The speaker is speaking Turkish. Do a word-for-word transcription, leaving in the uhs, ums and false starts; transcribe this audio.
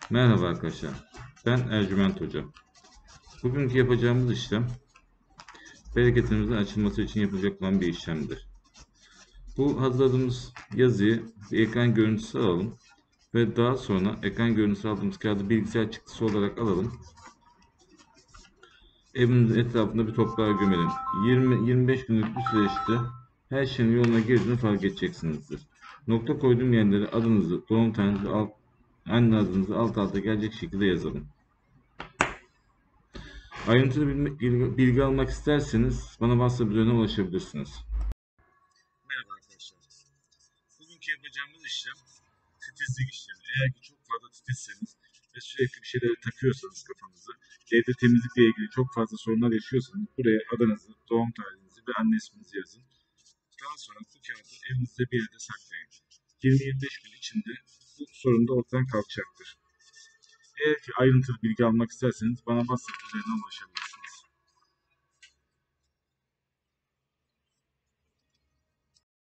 Merhaba arkadaşlar, ben Ercüment Hoca. Bugünkü yapacağımız işlem, bereketimizin açılması için yapılacak olan bir işlemdir. Bu hazırladığımız yazıyı bir ekran görüntüsü alalım ve daha sonra ekran görüntüsü aldığımız kağıdı bilgisayar çıktısı olarak alalım. Evimizin etrafında bir toprağa gömelim. yirmi yirmi beş günlük bir süreçte her şeyin yoluna girdiğini fark edeceksinizdir. Nokta koyduğum yerlere adınızı, doğum tarihinizi, alt, anne adınızı alt alta gelecek şekilde yazalım. Ayrıntılı bilgi, bilgi, bilgi almak isterseniz bana WhatsApp üzerinden ulaşabilirsiniz. Merhaba arkadaşlar. Bugünkü yapacağımız işlem titizlik işlemi. Eğer ki çok fazla titizseniz ve sürekli bir şeyleri takıyorsanız kafanızı, evde temizlikle ilgili çok fazla sorunlar yaşıyorsanız buraya adınızı, doğum tarihinizi ve anne isminizi yazın. Daha sonra bu kağıdı evinizde bir yerde saklayın. yirmi yirmi beş gün içinde bu sorun da ortadan kalkacaktır. Eğer ki ayrıntılı bilgi almak isterseniz bana WhatsApp üzerinden ulaşabilirsiniz.